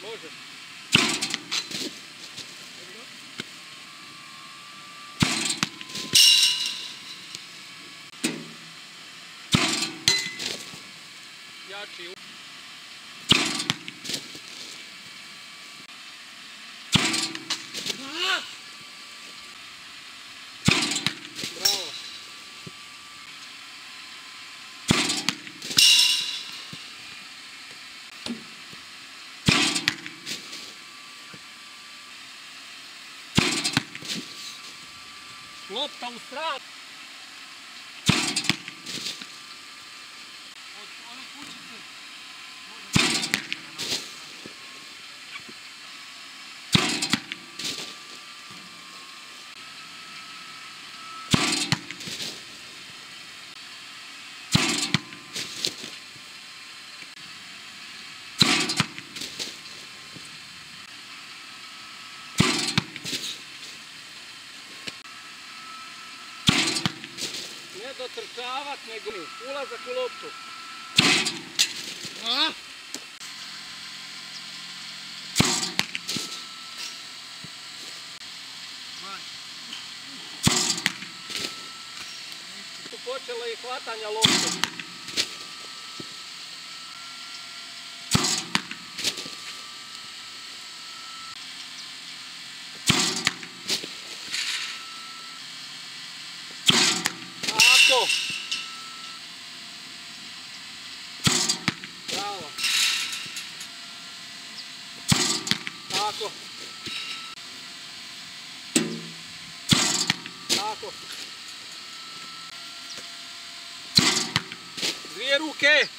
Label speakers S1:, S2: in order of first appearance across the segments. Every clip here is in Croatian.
S1: Može. Jači. Bravo. Lopta u stranu. Od one kućice. Ne dotrčavat, nego ulazak u loptu. Tu počelo i hvatanja lopte. Tako. Bravo. Tako. Tako. Dvije ruke.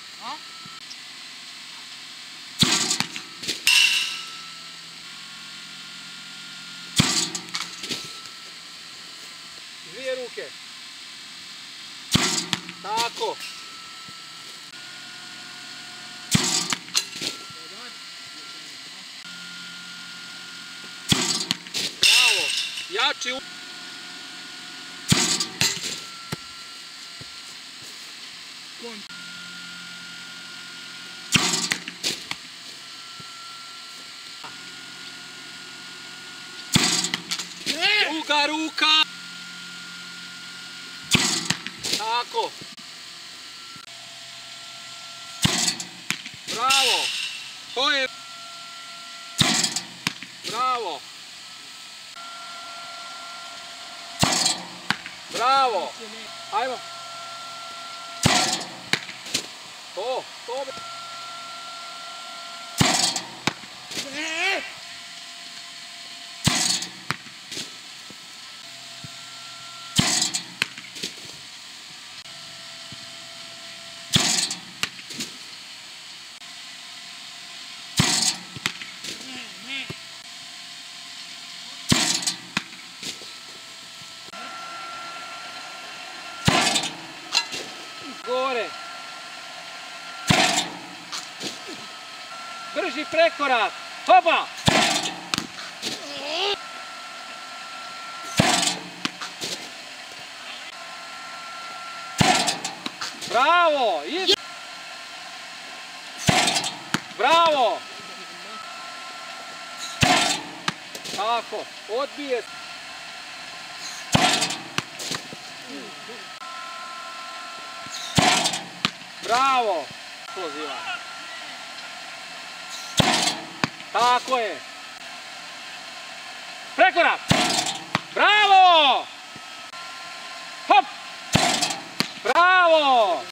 S1: Dvije ruke. Tako. Bravo. Jači. Druga ruka. Tako. Bravo. To je. Bravo. Bravo. Ajmo. To. Gore. Brži prekorak. Hopa. Bravo. Bravo. Tako. Odbije. Bravo! Poziva. Tako je. Prekorak! Bravo! Hop! Bravo!